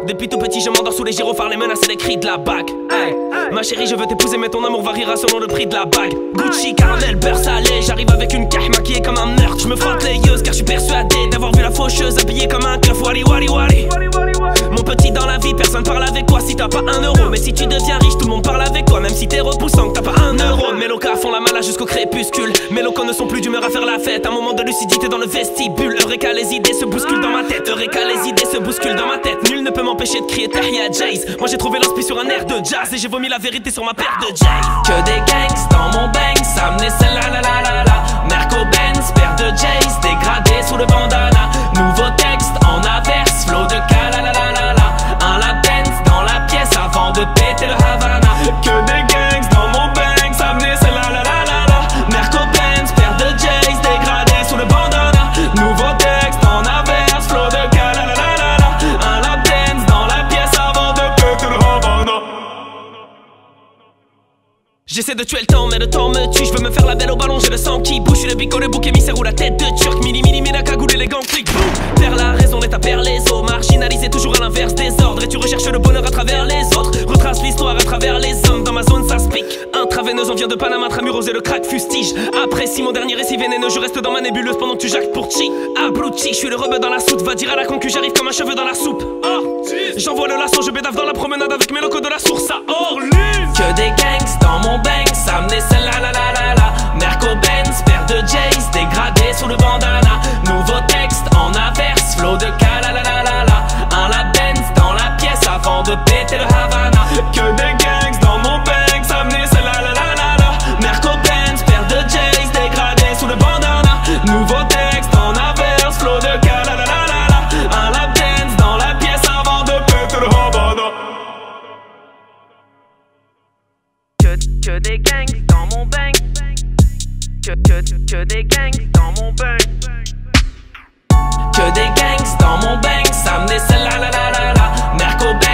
Depuis tout petit je m'endors sous les gyrophares, les menaces et les cris de la bague. Hey. Ma chérie je veux t'épouser mais ton amour variera selon le prix de la bague. Gucci, caramel, beurre salé, j'arrive avec une caille maquillée comme un meurtre. Je me frotte les yeux car je suis persuadé d'avoir vu la faucheuse habillée comme un keuf. Wally wally wally. Mon petit, dans la vie personne parle avec toi si t'as pas un euro. Mais si tu deviens riche tout le monde parle avec toi, même si t'es repoussant que t'as pas un euro. Mes locas font la mala jusqu'au crépuscule. Mes locaux ne sont plus d'humeur à faire la fête. Un moment de lucidité dans le vestibule. Eureka, les idées se bousculent dans ma tête. Eureka, les idées se bousculent dans ma tête. Nul ne peut m'empêcher de crier Tahia Jays. Moi j'ai trouvé l'inspi sur un air de jazz et j'ai vomi la vérité sur ma paire de Jays. Que des gangs dans mon bang, ça menait celle-là la la la la. Merco Benz, paire de Jays, dégradé sous le bandana. Nouveau texte en averse, flow de cala la la la la. Un lap dance dans la pièce avant de péter le Havana. Que des gangs dans mon bang, ça menait celle-là la la la la. Merco Benz, paire de Jays, dégradé sous le bandana. Nouveau texte en averse, flow de cala la la la la. Un lap dance dans la pièce avant de péter le Havana. J'essaie de tuer le temps mais le temps me tue. Je veux me faire la belle au ballon, j'ai le sang qui bouge. Je suis le bico, le bouc émissaire ou la tête de turc. Mini mini mini la cagoule et les gants clic boum. Perd la raison et perd les os. Marginalisé toujours à l'inverse des ordres. Et tu recherches le bonheur à travers les autres. Retrace l'histoire à travers les hommes. Dans ma zone ça se pique. Intraveineuse on vient de Panama, Tramuros et le crack fustige. Apprécie mon dernier récit vénéneux. Je reste dans ma nébuleuse pendant que tu jacques pour chi. Abruti, je suis le rebeu dans la soute. Va dire à la concu j'arrive comme un cheveu dans la soupe. Oh, j'envoie le lasso, je bédave dans la promenade avec mes locaux de la source à Orly. Que des gangs dans mon bang, ça menait celle-là la la la la. Merco Benz, paire de Jays, dégradé sous le bandana. Nouveau texte en averse, flow de cala la la la la. Un lap dance dans la pièce avant de péter le Havana. Que des gangs dans mon bang, ça menait celle-là la la la la. Merco Benz, paire de Jays, dégradé sous le bandana. Nouveau texte en averse, flow de cala la la la la. Un lap dance dans la pièce avant de péter le Havana. Que des gangs dans mon bang. Que des gangs dans mon bang. Que des gangs dans mon bang, ça menait celle-là la la la la. Merco